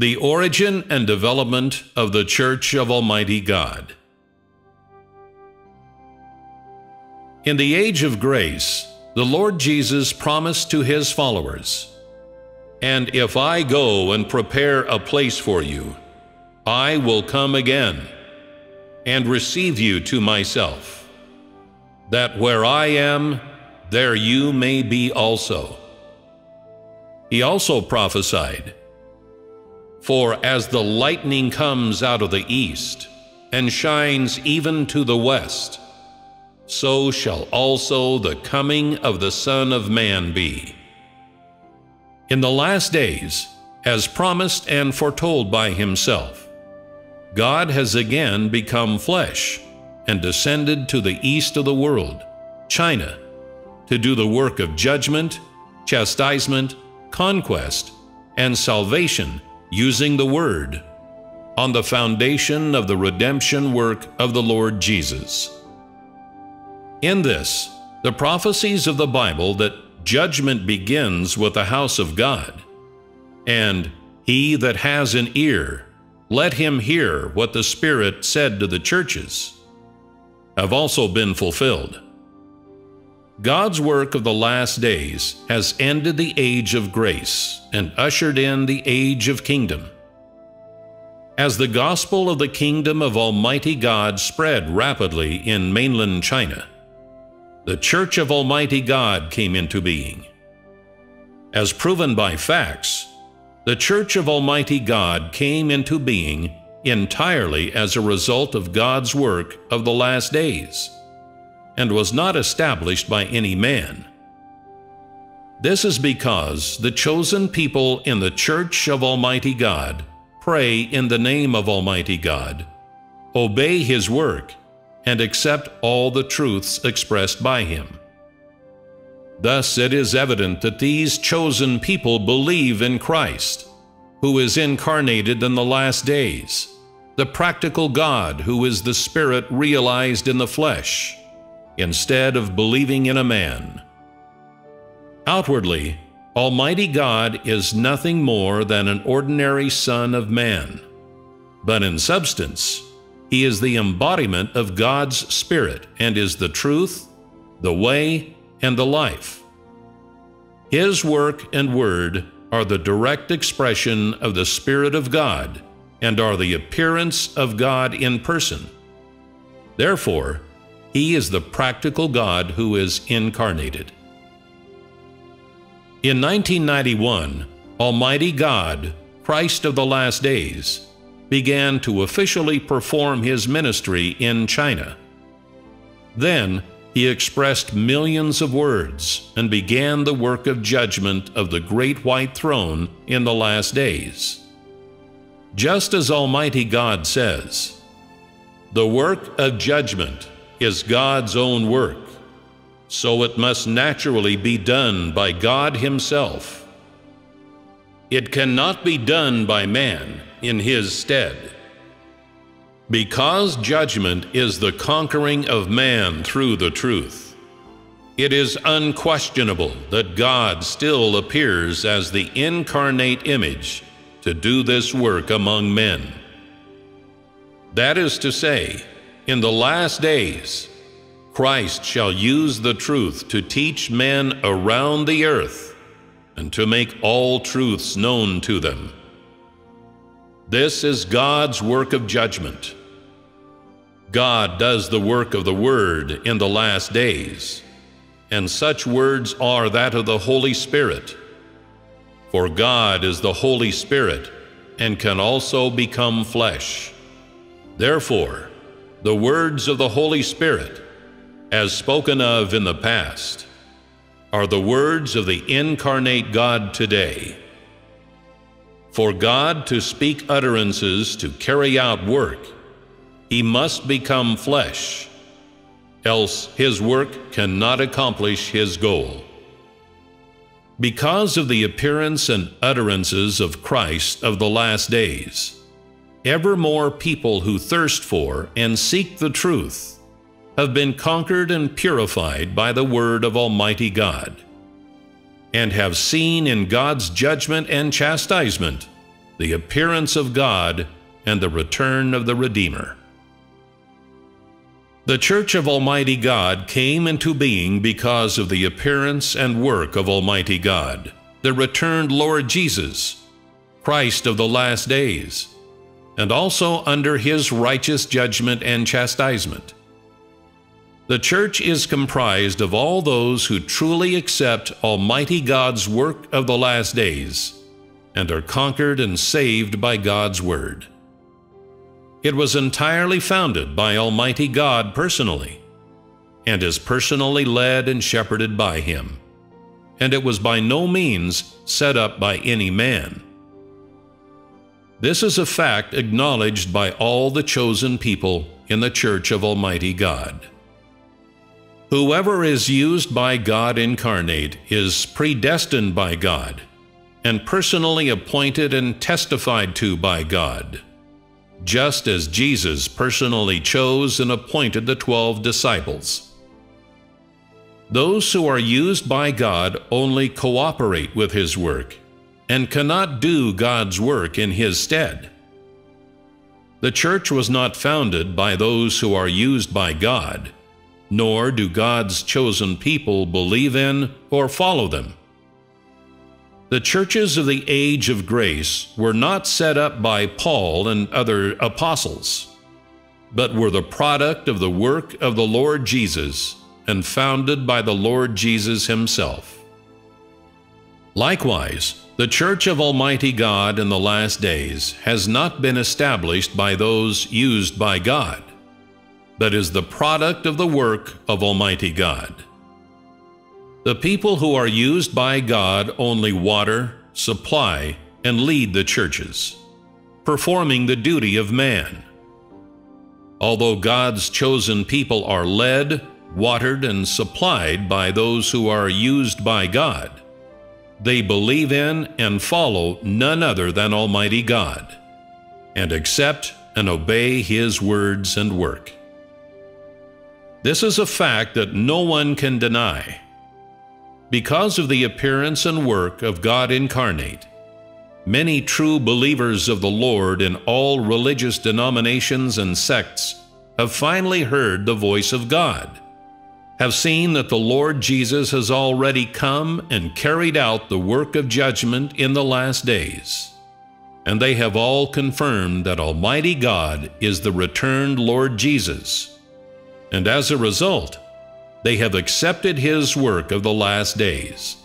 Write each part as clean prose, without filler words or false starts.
The origin and development of the Church of Almighty God. In the age of grace, the Lord Jesus promised to his followers, "And if I go and prepare a place for you, I will come again and receive you to myself, that where I am, there you may be also." He also prophesied, "For as the lightning comes out of the east, and shines even to the west, so shall also the coming of the Son of Man be." In the last days, as promised and foretold by himself, God has again become flesh and descended to the east of the world, China, to do the work of judgment, chastisement, conquest, and salvation using the Word, on the foundation of the redemption work of the Lord Jesus. In this, the prophecies of the Bible that judgment begins with the house of God, and "He that has an ear, let him hear what the Spirit said to the churches," have also been fulfilled. God's work of the last days has ended the age of grace and ushered in the age of kingdom. As the gospel of the kingdom of Almighty God spread rapidly in mainland China, the Church of Almighty God came into being. As proven by facts, the Church of Almighty God came into being entirely as a result of God's work of the last days, and was not established by any man. This is because the chosen people in the Church of Almighty God pray in the name of Almighty God, obey His work, and accept all the truths expressed by Him. Thus it is evident that these chosen people believe in Christ, who is incarnated in the last days, the practical God who is the Spirit realized in the flesh, instead of believing in a man. Outwardly, Almighty God is nothing more than an ordinary Son of Man, but in substance, He is the embodiment of God's Spirit and is the truth, the way, and the life. His work and word are the direct expression of the Spirit of God and are the appearance of God in person. Therefore, He is the practical God who is incarnated. In 1991, Almighty God, Christ of the last days, began to officially perform His ministry in China. Then, He expressed millions of words and began the work of judgment of the great white throne in the last days. Just as Almighty God says, "The work of judgment is God's own work, so it must naturally be done by God Himself. It cannot be done by man in His stead." Because judgment is the conquering of man through the truth, it is unquestionable that God still appears as the incarnate image to do this work among men. That is to say, in the last days, Christ shall use the truth to teach men around the earth and to make all truths known to them. This is God's work of judgment. God does the work of the Word in the last days, and such words are that of the Holy Spirit. For God is the Holy Spirit and can also become flesh. Therefore, the words of the Holy Spirit, as spoken of in the past, are the words of the incarnate God today. For God to speak utterances to carry out work, He must become flesh, else His work cannot accomplish His goal. Because of the appearance and utterances of Christ of the last days, ever more people who thirst for and seek the truth have been conquered and purified by the word of Almighty God, and have seen in God's judgment and chastisement the appearance of God, and the return of the Redeemer. The Church of Almighty God came into being because of the appearance and work of Almighty God, the returned Lord Jesus, Christ of the last days, and also under His righteous judgment and chastisement. The Church is comprised of all those who truly accept Almighty God's work of the last days and are conquered and saved by God's Word. It was entirely founded by Almighty God personally, and is personally led and shepherded by Him, and it was by no means set up by any man. This is a fact acknowledged by all the chosen people in the Church of Almighty God. Whoever is used by God incarnate is predestined by God, and personally appointed and testified to by God, just as Jesus personally chose and appointed the 12 disciples. Those who are used by God only cooperate with His work, and cannot do God's work in His stead. The Church was not founded by those who are used by God, nor do God's chosen people believe in or follow them. The churches of the age of grace were not set up by Paul and other apostles, but were the product of the work of the Lord Jesus and founded by the Lord Jesus Himself. Likewise, the Church of Almighty God in the last days has not been established by those used by God, but is the product of the work of Almighty God. The people who are used by God only water, supply, and lead the churches, performing the duty of man. Although God's chosen people are led, watered, and supplied by those who are used by God, they believe in and follow none other than Almighty God, and accept and obey His words and work. This is a fact that no one can deny. Because of the appearance and work of God incarnate, many true believers of the Lord in all religious denominations and sects have finally heard the voice of God, have seen that the Lord Jesus has already come and carried out the work of judgment in the last days, and they have all confirmed that Almighty God is the returned Lord Jesus, and as a result, they have accepted His work of the last days.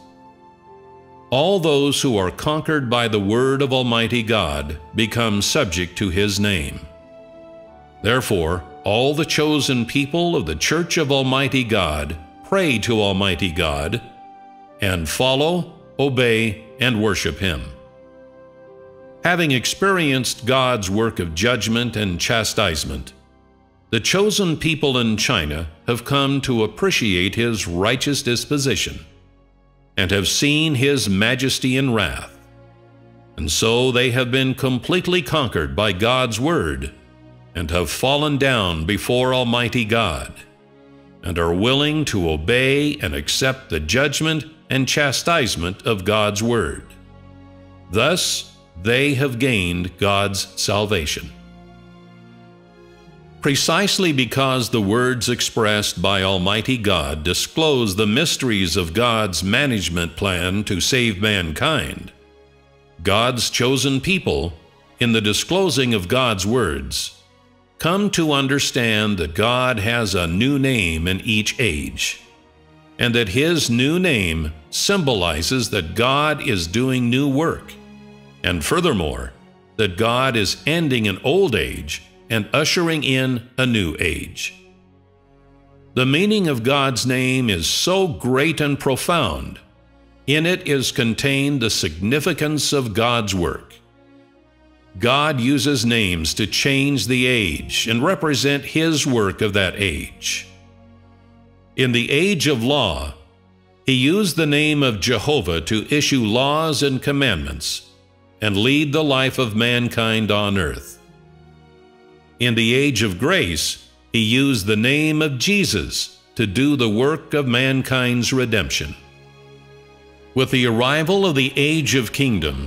All those who are conquered by the word of Almighty God become subject to His name. Therefore, all the chosen people of the Church of Almighty God pray to Almighty God and follow, obey, and worship Him. Having experienced God's work of judgment and chastisement, the chosen people in China have come to appreciate His righteous disposition and have seen His majesty and wrath, and so they have been completely conquered by God's word and have fallen down before Almighty God and are willing to obey and accept the judgment and chastisement of God's word. Thus, they have gained God's salvation. Precisely because the words expressed by Almighty God disclose the mysteries of God's management plan to save mankind, God's chosen people, in the disclosing of God's words, come to understand that God has a new name in each age, and that His new name symbolizes that God is doing new work, and furthermore, that God is ending an old age and ushering in a new age. The meaning of God's name is so great and profound. In it is contained the significance of God's work. God uses names to change the age and represent His work of that age. In the age of law, He used the name of Jehovah to issue laws and commandments and lead the life of mankind on earth. In the age of grace, He used the name of Jesus to do the work of mankind's redemption. With the arrival of the age of kingdom,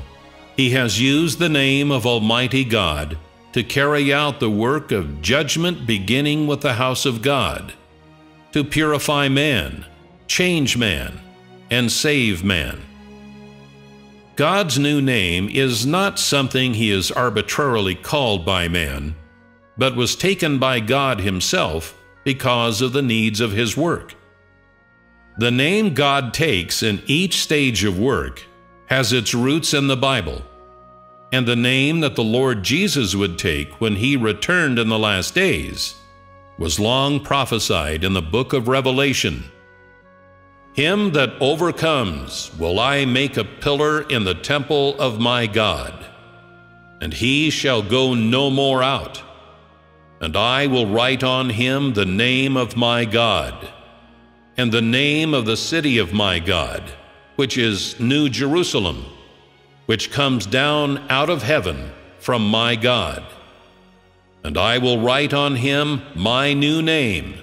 He has used the name of Almighty God to carry out the work of judgment beginning with the house of God, to purify man, change man, and save man. God's new name is not something He is arbitrarily called by man, but was taken by God Himself because of the needs of His work. The name God takes in each stage of work has its roots in the Bible, and the name that the Lord Jesus would take when He returned in the last days was long prophesied in the book of Revelation. Him that overcomes will I make a pillar in the temple of my God, and he shall go no more out. And I will write on him the name of my God, and the name of the city of my God, which is New Jerusalem, which comes down out of heaven from my God. And I will write on him my new name.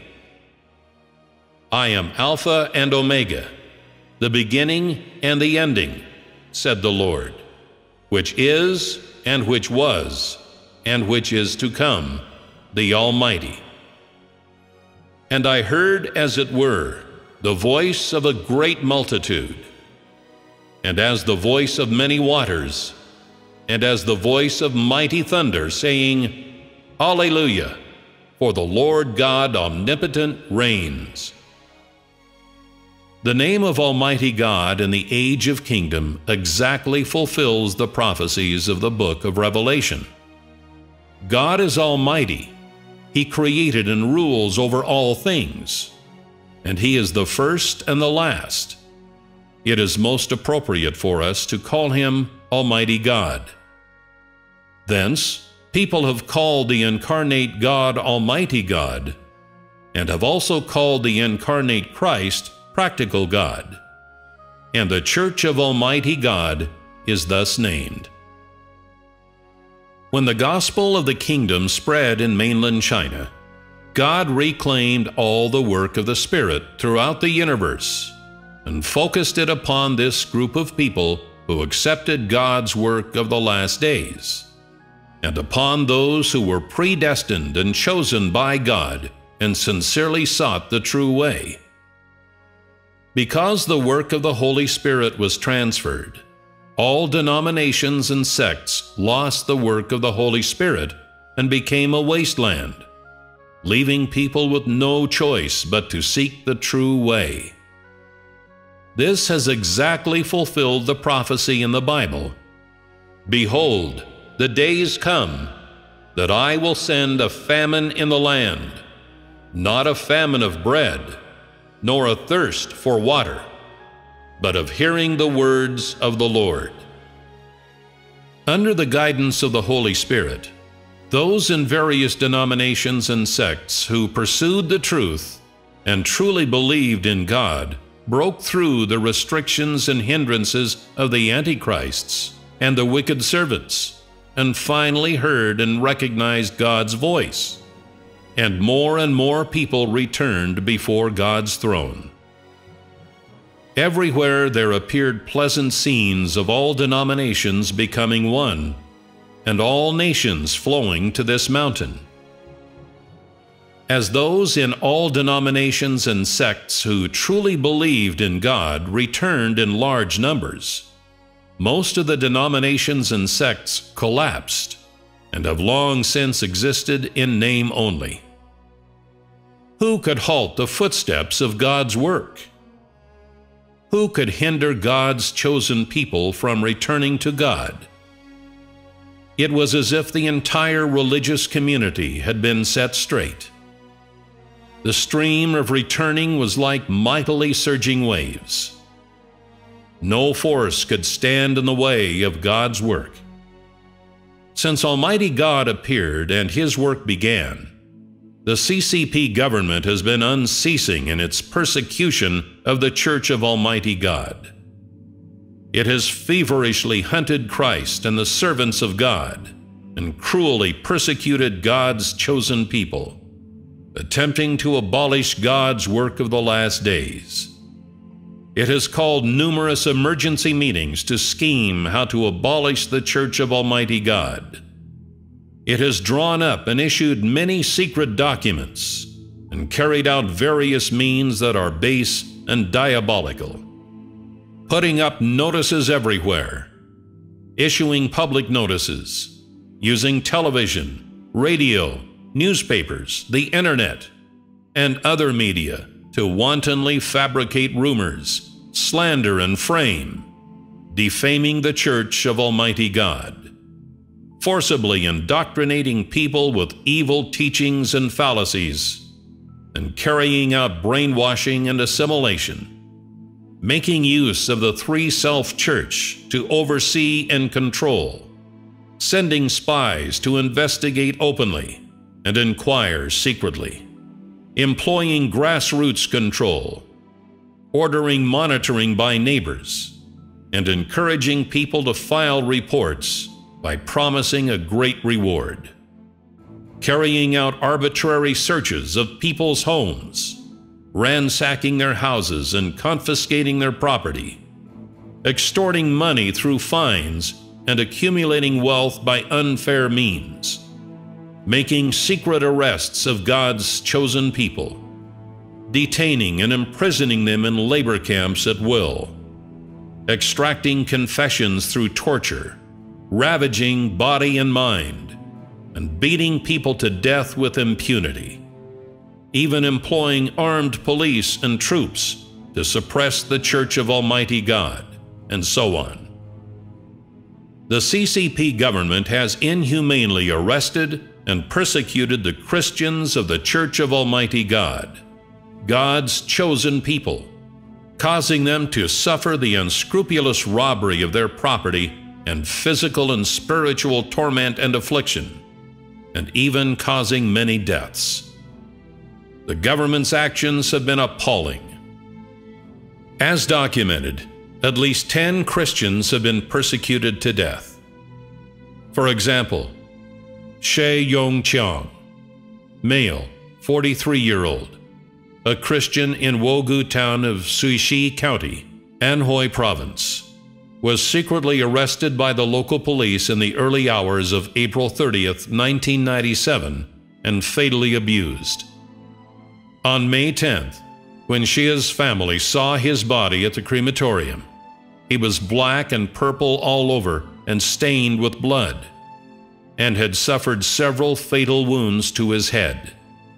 I am Alpha and Omega, the beginning and the ending, said the Lord, which is, and which was, and which is to come, the Almighty. And I heard, as it were, the voice of a great multitude, and as the voice of many waters, and as the voice of mighty thunder, saying, Hallelujah, for the Lord God omnipotent reigns. The name of Almighty God in the age of kingdom exactly fulfills the prophecies of the book of Revelation. God is almighty. He created and rules over all things, and He is the first and the last. It is most appropriate for us to call Him Almighty God. Thence, people have called the incarnate God Almighty God, and have also called the incarnate Christ Practical God, and the Church of Almighty God is thus named. When the gospel of the kingdom spread in mainland China, God reclaimed all the work of the Spirit throughout the universe and focused it upon this group of people who accepted God's work of the last days, and upon those who were predestined and chosen by God and sincerely sought the true way. Because the work of the Holy Spirit was transferred, all denominations and sects lost the work of the Holy Spirit and became a wasteland, leaving people with no choice but to seek the true way. This has exactly fulfilled the prophecy in the Bible. Behold, the days come that I will send a famine in the land, not a famine of bread, nor a thirst for water, but of hearing the words of the Lord. Under the guidance of the Holy Spirit, those in various denominations and sects who pursued the truth and truly believed in God broke through the restrictions and hindrances of the antichrists and the wicked servants, and finally heard and recognized God's voice. And more people returned before God's throne. Everywhere there appeared pleasant scenes of all denominations becoming one, and all nations flowing to this mountain. As those in all denominations and sects who truly believed in God returned in large numbers, most of the denominations and sects collapsed and have long since existed in name only. Who could halt the footsteps of God's work? Who could hinder God's chosen people from returning to God? It was as if the entire religious community had been set straight. The stream of returning was like mightily surging waves. No force could stand in the way of God's work. Since Almighty God appeared and His work began, the CCP government has been unceasing in its persecution of the Church of Almighty God. It has feverishly hunted Christ and the servants of God, and cruelly persecuted God's chosen people, attempting to abolish God's work of the last days. It has called numerous emergency meetings to scheme how to abolish the Church of Almighty God. It has drawn up and issued many secret documents and carried out various means that are base and diabolical, putting up notices everywhere, issuing public notices, using television, radio, newspapers, the internet, and other media to wantonly fabricate rumors, slander, and frame, defaming the Church of Almighty God, forcibly indoctrinating people with evil teachings and fallacies, and carrying out brainwashing and assimilation, making use of the three-self church to oversee and control, sending spies to investigate openly and inquire secretly, employing grassroots control, ordering monitoring by neighbors, and encouraging people to file reports by promising a great reward, carrying out arbitrary searches of people's homes, ransacking their houses and confiscating their property, extorting money through fines and accumulating wealth by unfair means, making secret arrests of God's chosen people, detaining and imprisoning them in labor camps at will, extracting confessions through torture, ravaging body and mind, and beating people to death with impunity, even employing armed police and troops to suppress the Church of Almighty God, and so on. The CCP government has inhumanely arrested and persecuted the Christians of the Church of Almighty God, God's chosen people, causing them to suffer the unscrupulous robbery of their property and physical and spiritual torment and affliction, and even causing many deaths. The government's actions have been appalling. As documented, at least 10 Christians have been persecuted to death. For example, She Yong Chiang, male, 43-year-old, a Christian in Wogu town of Suishi County, Anhui Province, was secretly arrested by the local police in the early hours of April 30th, 1997, and fatally abused. On May 10th, when Shia's family saw his body at the crematorium, he was black and purple all over and stained with blood, and had suffered several fatal wounds to his head.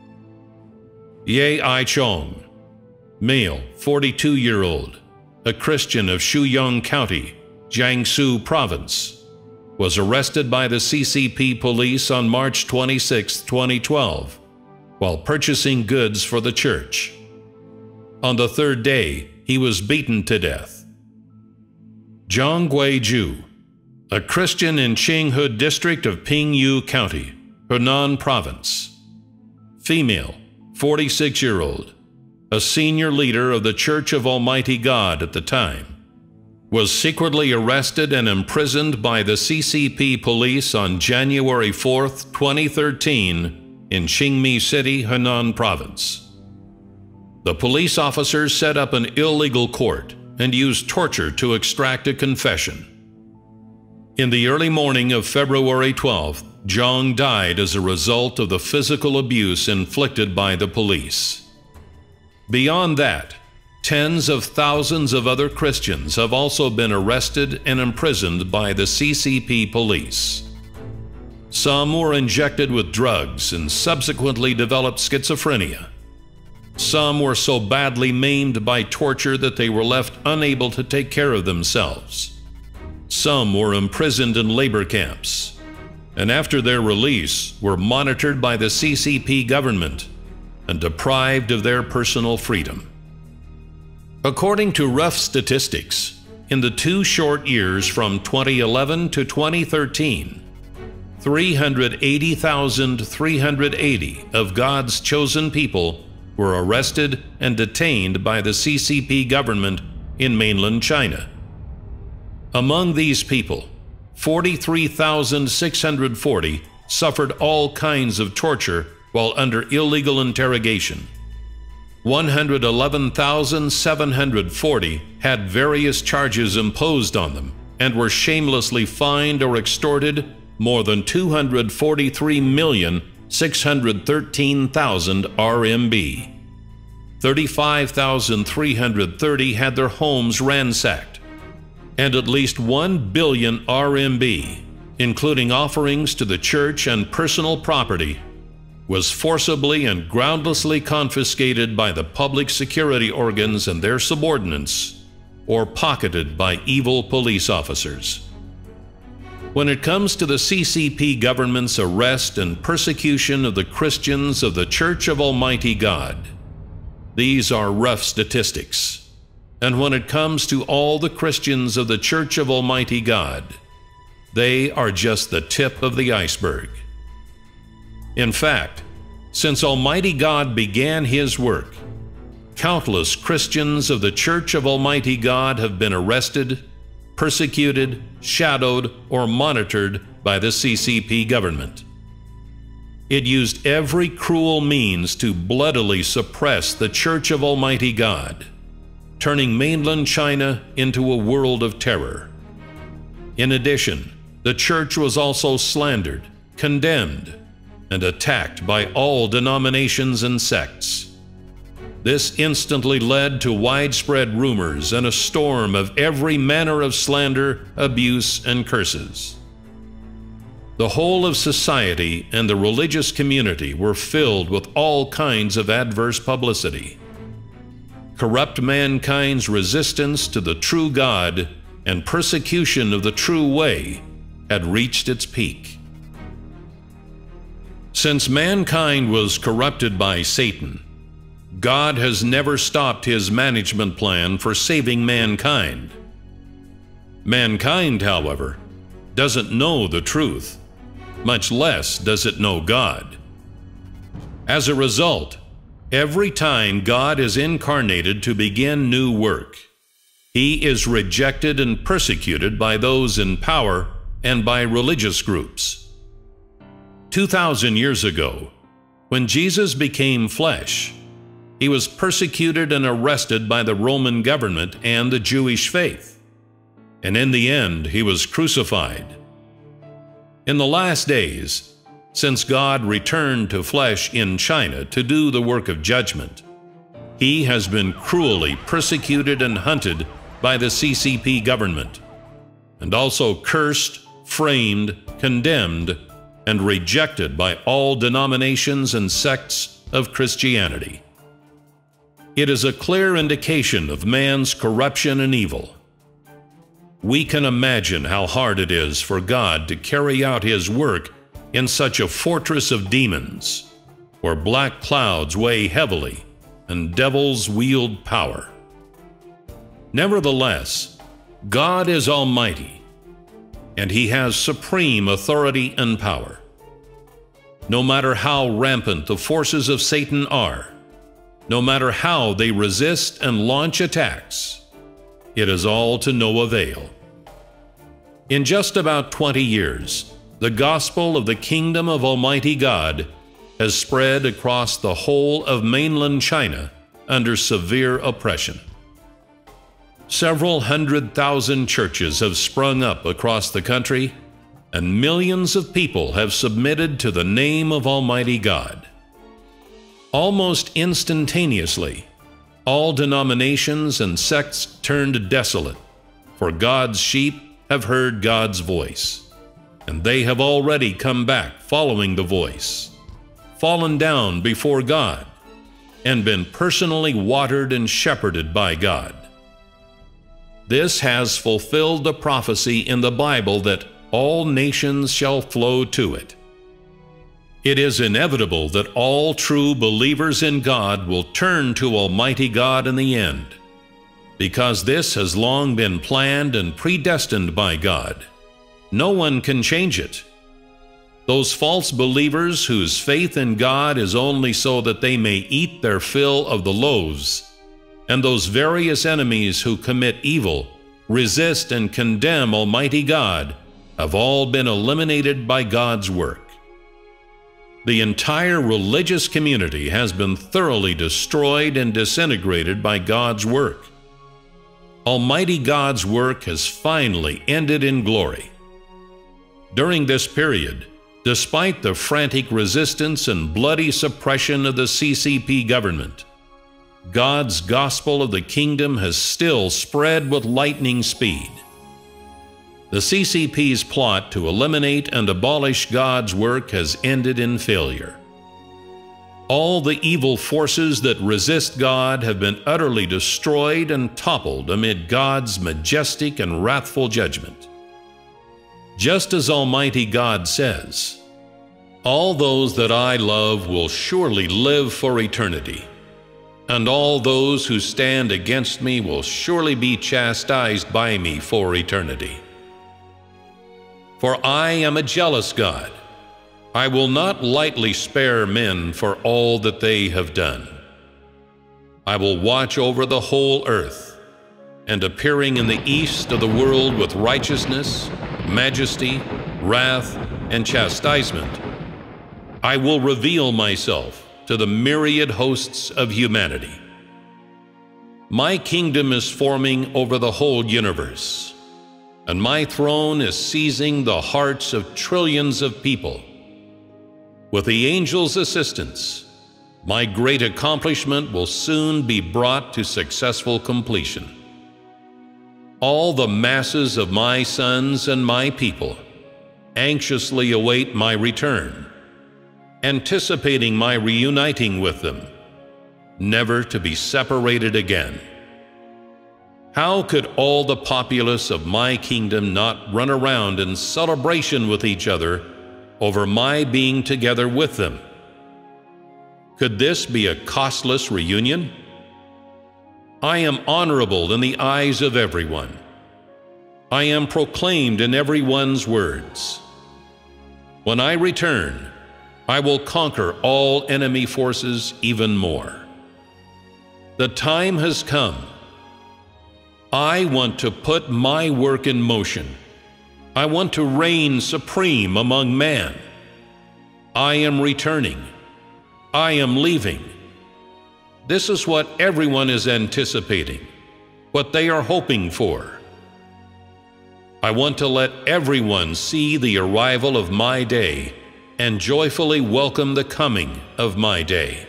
Ye Ai Chong, male, 42-year-old, a Christian of Shuyong County, Jiangsu Province, was arrested by the CCP police on March 26, 2012, while purchasing goods for the church. On the third day, he was beaten to death. Zhang Guizhu, a Christian in Qinghe District of Pingyu County, Henan Province, female, 46-year-old, a senior leader of the Church of Almighty God at the time, was secretly arrested and imprisoned by the CCP police on January 4, 2013, in Qingmi City, Henan Province. The police officers set up an illegal court and used torture to extract a confession. In the early morning of February 12th, Zhang died as a result of the physical abuse inflicted by the police. Beyond that, tens of thousands of other Christians have also been arrested and imprisoned by the CCP police. Some were injected with drugs and subsequently developed schizophrenia. Some were so badly maimed by torture that they were left unable to take care of themselves. Some were imprisoned in labor camps, and after their release were monitored by the CCP government and deprived of their personal freedom. According to rough statistics, in the 2 short years from 2011 to 2013, 380,380 of God's chosen people were arrested and detained by the CCP government in mainland China. Among these people, 43,640 suffered all kinds of torture while under illegal interrogation. 111,740 had various charges imposed on them and were shamelessly fined or extorted more than 243,613,000 RMB. 35,330 had their homes ransacked, and at least 1 billion RMB, including offerings to the church and personal property, was forcibly and groundlessly confiscated by the public security organs and their subordinates, or pocketed by evil police officers. When it comes to the CCP government's arrest and persecution of the Christians of the Church of Almighty God, these are rough statistics. And when it comes to all the Christians of the Church of Almighty God, they are just the tip of the iceberg. In fact, since Almighty God began His work, countless Christians of the Church of Almighty God have been arrested, persecuted, shadowed, or monitored by the CCP government. It used every cruel means to bloodily suppress the Church of Almighty God, turning mainland China into a world of terror. In addition, the Church was also slandered, condemned, and attacked by all denominations and sects. This instantly led to widespread rumors and a storm of every manner of slander, abuse, and curses. The whole of society and the religious community were filled with all kinds of adverse publicity. Corrupt mankind's resistance to the true God and persecution of the true way had reached its peak. Since mankind was corrupted by Satan, God has never stopped His management plan for saving mankind. Mankind, however, doesn't know the truth, much less does it know God. As a result, every time God is incarnated to begin new work, He is rejected and persecuted by those in power and by religious groups. 2,000 years ago, when Jesus became flesh, He was persecuted and arrested by the Roman government and the Jewish faith, and in the end He was crucified. In the last days, since God returned to flesh in China to do the work of judgment, He has been cruelly persecuted and hunted by the CCP government, and also cursed, framed, condemned, and rejected by all denominations and sects of Christianity. It is a clear indication of man's corruption and evil. We can imagine how hard it is for God to carry out His work in such a fortress of demons, where black clouds weigh heavily and devils wield power. Nevertheless, God is almighty, and He has supreme authority and power. No matter how rampant the forces of Satan are, no matter how they resist and launch attacks, it is all to no avail. In just about 20 years, the gospel of the kingdom of Almighty God has spread across the whole of mainland China under severe oppression. Several 100,000 churches have sprung up across the country, and millions of people have submitted to the name of Almighty God. Almost instantaneously, all denominations and sects turned desolate, for God's sheep have heard God's voice, and they have already come back following the voice, fallen down before God, and been personally watered and shepherded by God. This has fulfilled the prophecy in the Bible that all nations shall flow to it. It is inevitable that all true believers in God will turn to Almighty God in the end, because this has long been planned and predestined by God. No one can change it. Those false believers whose faith in God is only so that they may eat their fill of the loaves, and those various enemies who commit evil, resist and condemn Almighty God, have all been eliminated by God's work. The entire religious community has been thoroughly destroyed and disintegrated by God's work. Almighty God's work has finally ended in glory. During this period, despite the frantic resistance and bloody suppression of the CCP government, God's gospel of the kingdom has still spread with lightning speed. The CCP's plot to eliminate and abolish God's work has ended in failure. All the evil forces that resist God have been utterly destroyed and toppled amid God's majestic and wrathful judgment. Just as Almighty God says, "All those that I love will surely live for eternity, and all those who stand against me will surely be chastised by me for eternity. For I am a jealous God. I will not lightly spare men for all that they have done. I will watch over the whole earth, and appearing in the east of the world with righteousness, majesty, wrath, and chastisement, I will reveal myself to the myriad hosts of humanity. My kingdom is forming over the whole universe, and my throne is seizing the hearts of trillions of people. With the angels' assistance, my great accomplishment will soon be brought to successful completion. All the masses of my sons and my people anxiously await my return, anticipating my reuniting with them, never to be separated again. How could all the populace of my kingdom not run around in celebration with each other over my being together with them? Could this be a costless reunion? I am honorable in the eyes of everyone. I am proclaimed in everyone's words. When I return, I will conquer all enemy forces even more. The time has come. I want to put my work in motion. I want to reign supreme among man. I am returning. I am leaving. This is what everyone is anticipating, what they are hoping for. I want to let everyone see the arrival of my day and joyfully welcome the coming of my day.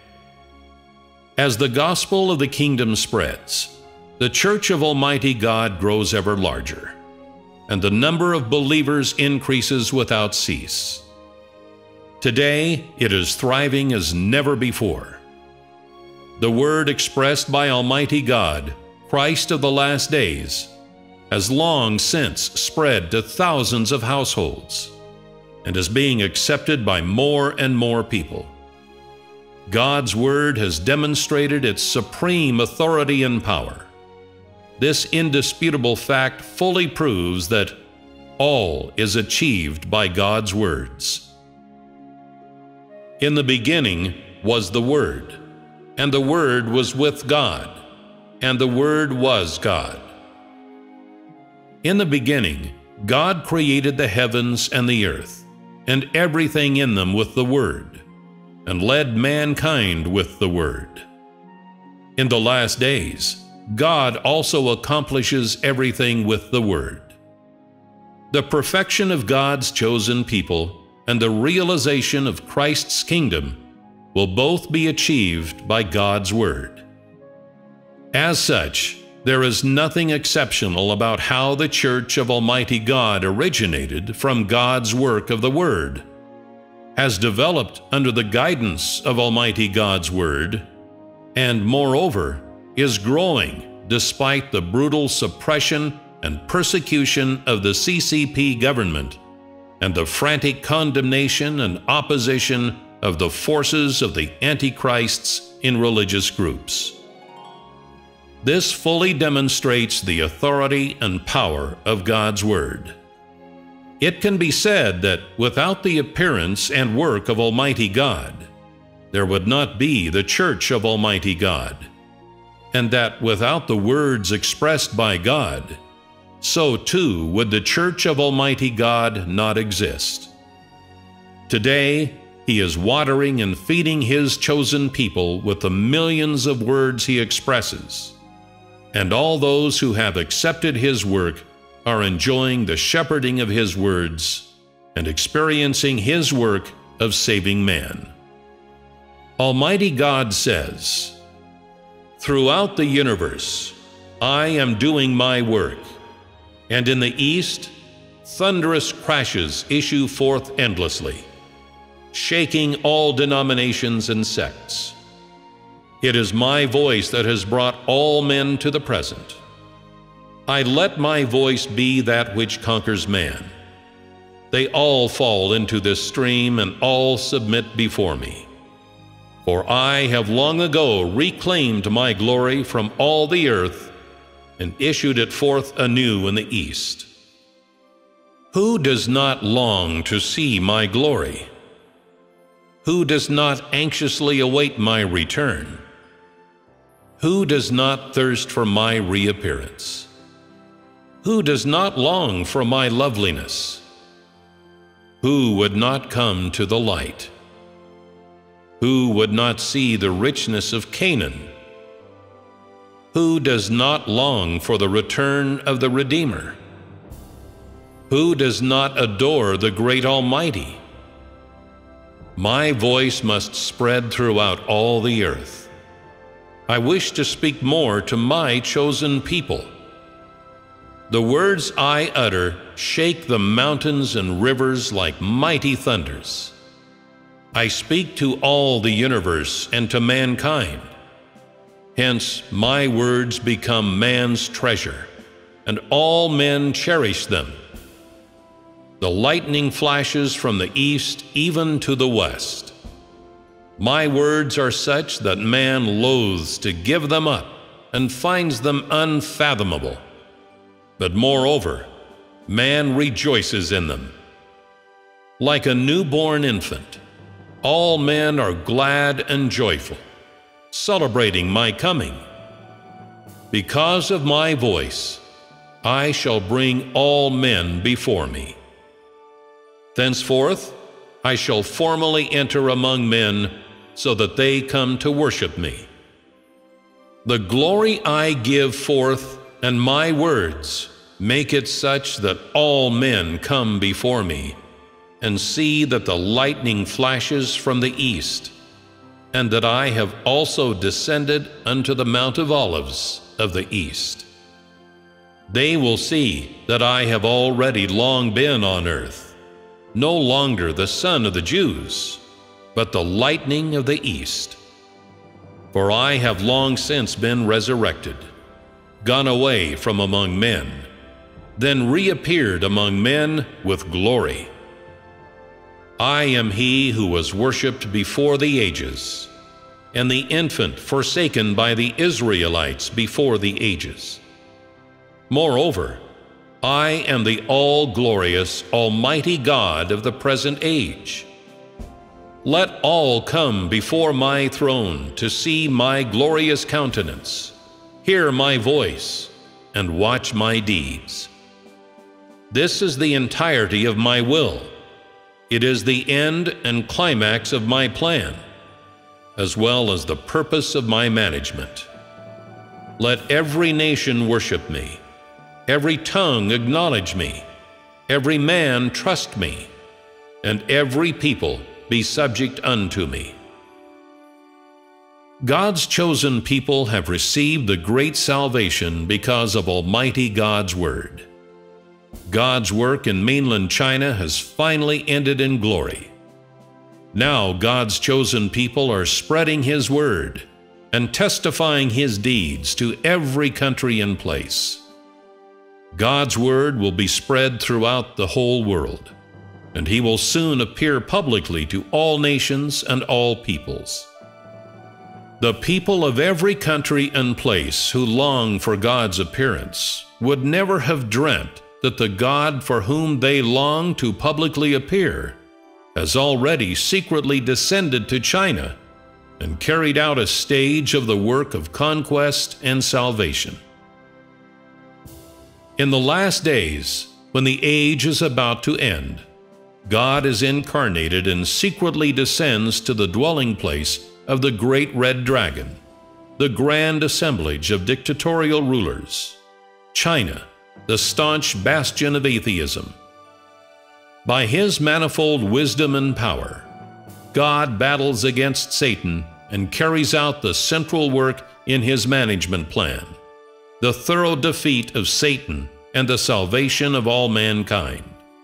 As the gospel of the kingdom spreads, the Church of Almighty God grows ever larger, and the number of believers increases without cease. Today, it is thriving as never before. The word expressed by Almighty God, Christ of the last days, has long since spread to thousands of households and is being accepted by more and more people. God's word has demonstrated its supreme authority and power. This indisputable fact fully proves that all is achieved by God's words. In the beginning was the Word, and the Word was with God, and the Word was God. In the beginning, God created the heavens and the earth, and everything in them with the Word, and led mankind with the Word. In the last days, God also accomplishes everything with the Word. The perfection of God's chosen people and the realization of Christ's kingdom will both be achieved by God's Word. As such, there is nothing exceptional about how the Church of Almighty God originated from God's work of the Word, has developed under the guidance of Almighty God's Word, and moreover, is growing despite the brutal suppression and persecution of the CCP government and the frantic condemnation and opposition of the forces of the Antichrists in religious groups. This fully demonstrates the authority and power of God's Word. It can be said that without the appearance and work of Almighty God, there would not be the Church of Almighty God, and that without the words expressed by God, so too would the Church of Almighty God not exist. Today, He is watering and feeding His chosen people with the millions of words He expresses. And all those who have accepted His work are enjoying the shepherding of His words and experiencing His work of saving man. Almighty God says, "Throughout the universe, I am doing my work, and in the east, thunderous crashes issue forth endlessly, shaking all denominations and sects. It is my voice that has brought all men to the present. I let my voice be that which conquers man. They all fall into this stream and all submit before me. For I have long ago reclaimed my glory from all the earth and issued it forth anew in the east. Who does not long to see my glory? Who does not anxiously await my return? Who does not thirst for my reappearance? Who does not long for my loveliness? Who would not come to the light? Who would not see the richness of Canaan? Who does not long for the return of the Redeemer? Who does not adore the great Almighty? My voice must spread throughout all the earth. I wish to speak more to my chosen people. The words I utter shake the mountains and rivers like mighty thunders. I speak to all the universe and to mankind. Hence, my words become man's treasure, and all men cherish them. The lightning flashes from the east even to the west. My words are such that man loathes to give them up and finds them unfathomable. But moreover, man rejoices in them. Like a newborn infant, all men are glad and joyful, celebrating my coming. Because of my voice, I shall bring all men before me. Thenceforth, I shall formally enter among men so that they come to worship me. The glory I give forth and my words make it such that all men come before me and see that the lightning flashes from the east, and that I have also descended unto the Mount of Olives of the east. They will see that I have already long been on earth, no longer the son of the Jews, but the lightning of the east. For I have long since been resurrected, gone away from among men, then reappeared among men with glory. I am he who was worshipped before the ages, and the infant forsaken by the Israelites before the ages. Moreover, I am the all-glorious, almighty God of the present age. Let all come before my throne to see my glorious countenance, hear my voice, and watch my deeds. This is the entirety of my will. It is the end and climax of my plan, as well as the purpose of my management. Let every nation worship me, every tongue acknowledge me, every man trust me, and every people be subject unto me. God's chosen people have received the great salvation because of Almighty God's Word. God's work in mainland China has finally ended in glory. Now God's chosen people are spreading His Word and testifying His deeds to every country and place. God's Word will be spread throughout the whole world, and He will soon appear publicly to all nations and all peoples. The people of every country and place who long for God's appearance would never have dreamt that the God for whom they long to publicly appear has already secretly descended to China and carried out a stage of the work of conquest and salvation. In the last days, when the age is about to end, God is incarnated and secretly descends to the dwelling place of the great red dragon, the grand assemblage of dictatorial rulers, China, the staunch bastion of atheism. By his manifold wisdom and power, God battles against Satan and carries out the central work in his management plan, the thorough defeat of Satan and the salvation of all mankind.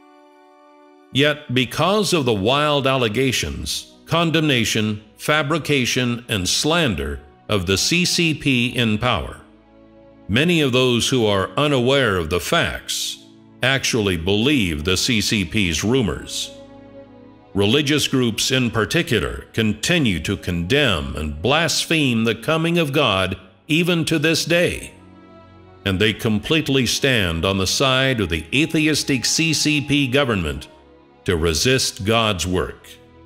Yet, because of the wild allegations, condemnation, fabrication, and slander of the CCP in power, many of those who are unaware of the facts actually believe the CCP's rumors. Religious groups in particular continue to condemn and blaspheme the coming of God even to this day, and they completely stand on the side of the atheistic CCP government to resist God's work.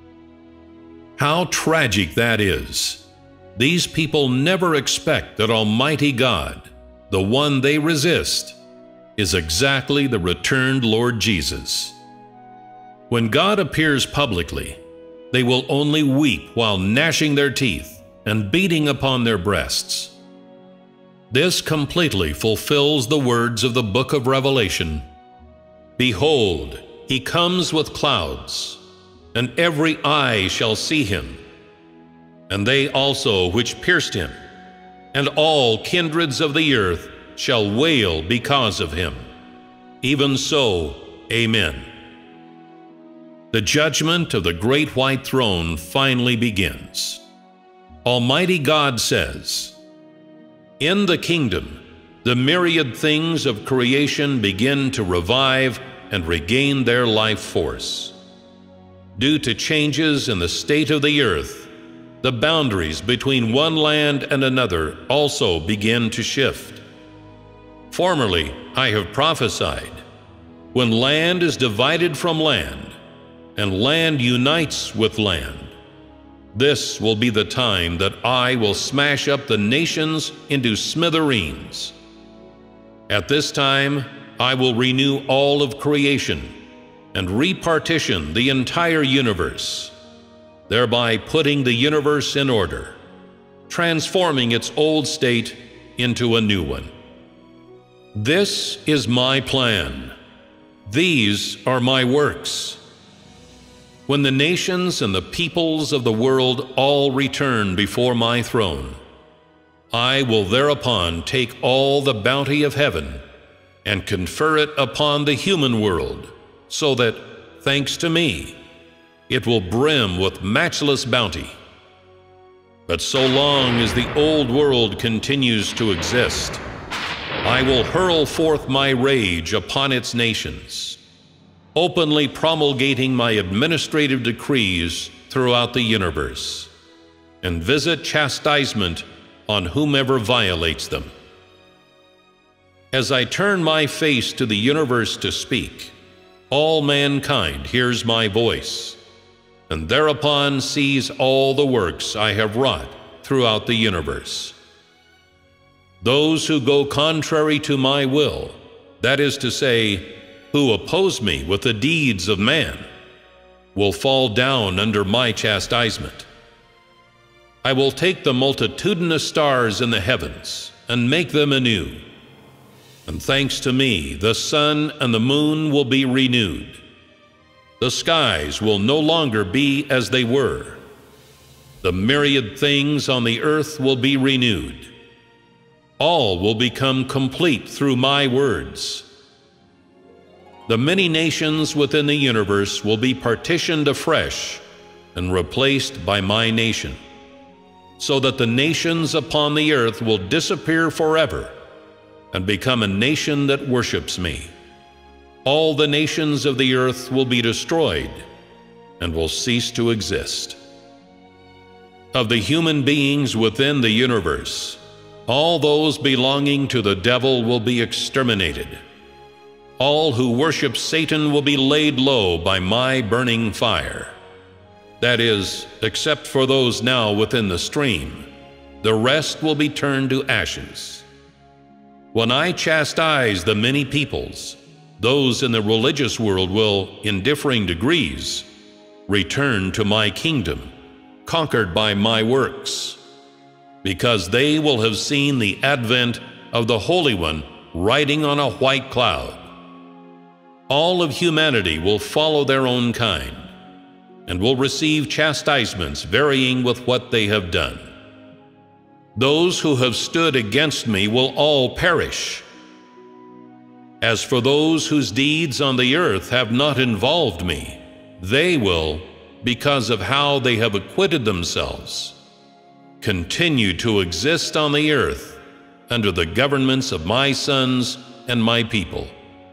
How tragic that is! These people never expect that Almighty God, the one they resist, is exactly the returned Lord Jesus. When God appears publicly, they will only weep while gnashing their teeth and beating upon their breasts. This completely fulfills the words of the book of Revelation. Behold, he comes with clouds, and every eye shall see him, and they also which pierced him, and all kindreds of the earth shall wail because of him. Even so, Amen. The judgment of the great white throne finally begins. Almighty God says, "In the kingdom, the myriad things of creation begin to revive and regain their life force. Due to changes in the state of the earth, the boundaries between one land and another also begin to shift. Formerly, I have prophesied, when land is divided from land, and land unites with land, this will be the time that I will smash up the nations into smithereens. At this time, I will renew all of creation and repartition the entire universe, thereby putting the universe in order, transforming its old state into a new one. This is my plan. These are my works. When the nations and the peoples of the world all return before my throne, I will thereupon take all the bounty of heaven and confer it upon the human world, so that, thanks to me, it will brim with matchless bounty. But so long as the old world continues to exist, I will hurl forth my rage upon its nations, openly promulgating my administrative decrees throughout the universe, and visit chastisement on whomever violates them. As I turn my face to the universe to speak, all mankind hears my voice, and thereupon sees all the works I have wrought throughout the universe. Those who go contrary to my will, that is to say, who oppose me with the deeds of man, will fall down under my chastisement. I will take the multitudinous stars in the heavens and make them anew. And thanks to me, the sun and the moon will be renewed. The skies will no longer be as they were. The myriad things on the earth will be renewed. All will become complete through my words. The many nations within the universe will be partitioned afresh and replaced by my nation, so that the nations upon the earth will disappear forever and become a nation that worships me. All the nations of the earth will be destroyed and will cease to exist. Of the human beings within the universe, all those belonging to the devil will be exterminated. All who worship Satan will be laid low by my burning fire. That is, except for those now within the stream, the rest will be turned to ashes. When I chastise the many peoples, those in the religious world will, in differing degrees, return to my kingdom, conquered by my works, because they will have seen the advent of the Holy One riding on a white cloud. All of humanity will follow their own kind, and will receive chastisements varying with what they have done. Those who have stood against me will all perish. As for those whose deeds on the earth have not involved me, they will, because of how they have acquitted themselves, continue to exist on the earth under the governments of my sons and my people.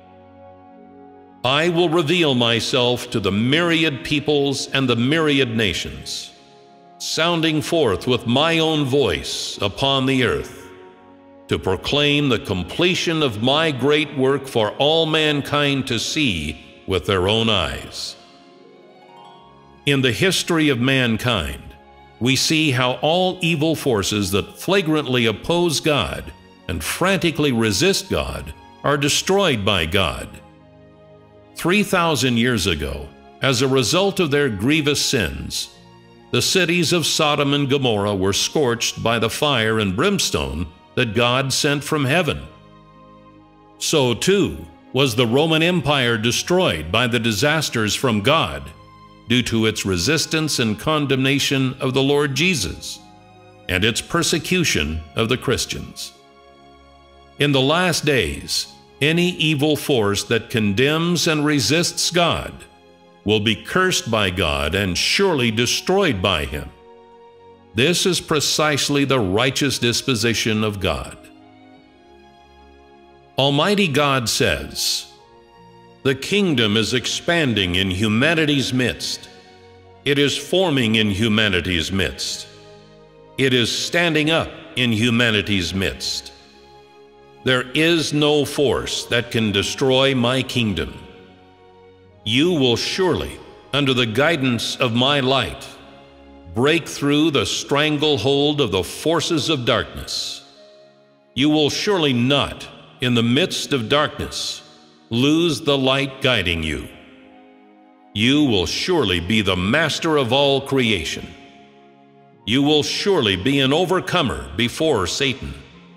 I will reveal myself to the myriad peoples and the myriad nations, sounding forth with my own voice upon the earth, to proclaim the completion of my great work for all mankind to see with their own eyes. In the history of mankind, we see how all evil forces that flagrantly oppose God and frantically resist God are destroyed by God. 3,000 years ago, as a result of their grievous sins, the cities of Sodom and Gomorrah were scorched by the fire and brimstone that God sent from heaven. So too was the Roman Empire destroyed by the disasters from God due to its resistance and condemnation of the Lord Jesus and its persecution of the Christians. In the last days, any evil force that condemns and resists God will be cursed by God and surely destroyed by Him. This is precisely the righteous disposition of God. Almighty God says, "The kingdom is expanding in humanity's midst. It is forming in humanity's midst. It is standing up in humanity's midst. There is no force that can destroy my kingdom. You will surely, under the guidance of my light, break through the stranglehold of the forces of darkness. You will surely not, in the midst of darkness, lose the light guiding you. You will surely be the master of all creation. You will surely be an overcomer before Satan.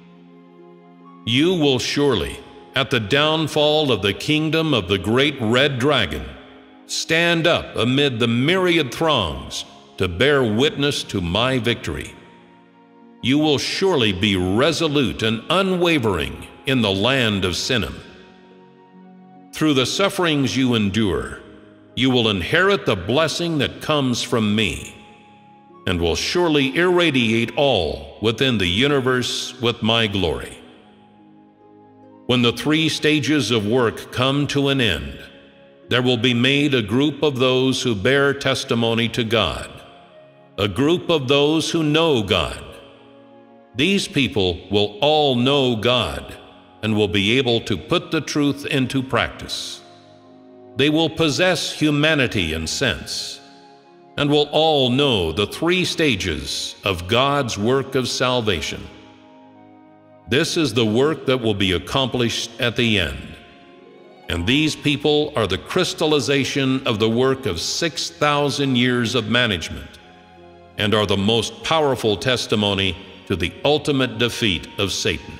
You will surely, at the downfall of the kingdom of the great red dragon, stand up amid the myriad throngs to bear witness to my victory. You will surely be resolute and unwavering in the land of Sinim. Through the sufferings you endure, you will inherit the blessing that comes from me, and will surely irradiate all within the universe with my glory. When the 3 stages of work come to an end, there will be made a group of those who bear testimony to God, a group of those who know God. These people will all know God and will be able to put the truth into practice. They will possess humanity and sense, and will all know the 3 stages of God's work of salvation. This is the work that will be accomplished at the end. And these people are the crystallization of the work of 6,000 years of management, and are the most powerful testimony to the ultimate defeat of Satan.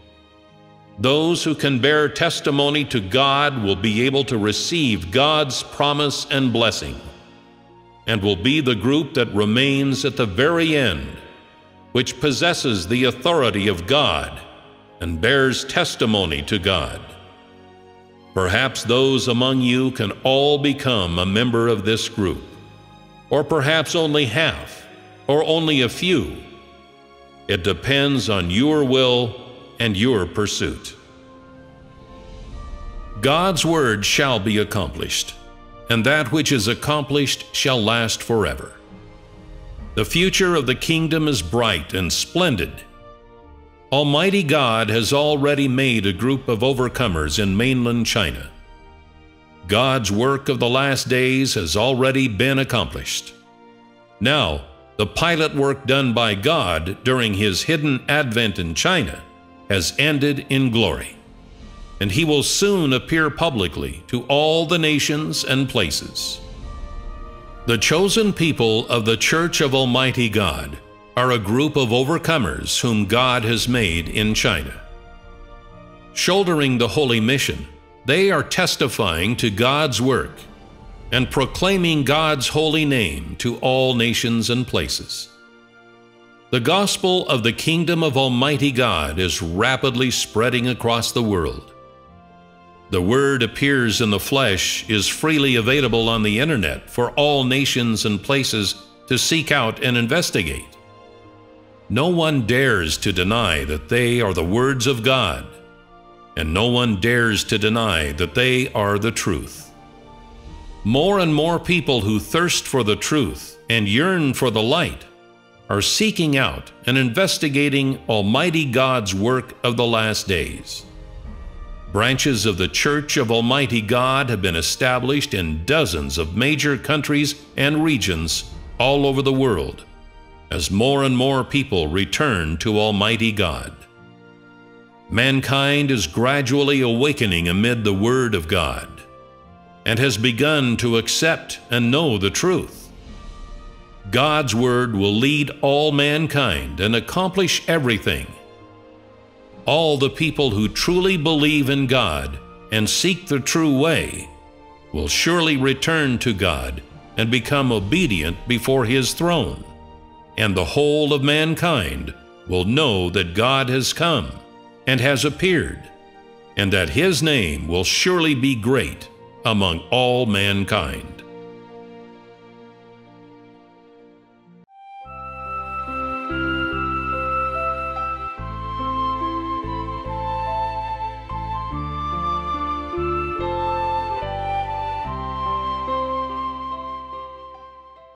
Those who can bear testimony to God will be able to receive God's promise and blessing, and will be the group that remains at the very end, which possesses the authority of God and bears testimony to God. Perhaps those among you can all become a member of this group, or perhaps only half, or only a few. It depends on your will and your pursuit. God's word shall be accomplished, and that which is accomplished shall last forever. The future of the kingdom is bright and splendid. Almighty God has already made a group of overcomers in mainland China. God's work of the last days has already been accomplished. Now, the pilot work done by God during His hidden advent in China has ended in glory. and he will soon appear publicly to all the nations and places. The chosen people of the Church of Almighty God are a group of overcomers whom God has made in China. Shouldering the holy mission, they are testifying to God's work and proclaiming God's holy name to all nations and places. The gospel of the kingdom of Almighty God is rapidly spreading across the world. The Word appears in the flesh is freely available on the internet for all nations and places to seek out and investigate. No one dares to deny that they are the words of God, and no one dares to deny that they are the truth. More and more people who thirst for the truth and yearn for the light are seeking out and investigating Almighty God's work of the last days. Branches of the Church of Almighty God have been established in dozens of major countries and regions all over the world, as more and more people return to Almighty God. Mankind is gradually awakening amid the Word of God, and has begun to accept and know the truth. God's Word will lead all mankind and accomplish everything. All the people who truly believe in God and seek the true way will surely return to God and become obedient before His throne, and the whole of mankind will know that God has come and has appeared, and that His name will surely be great among all mankind.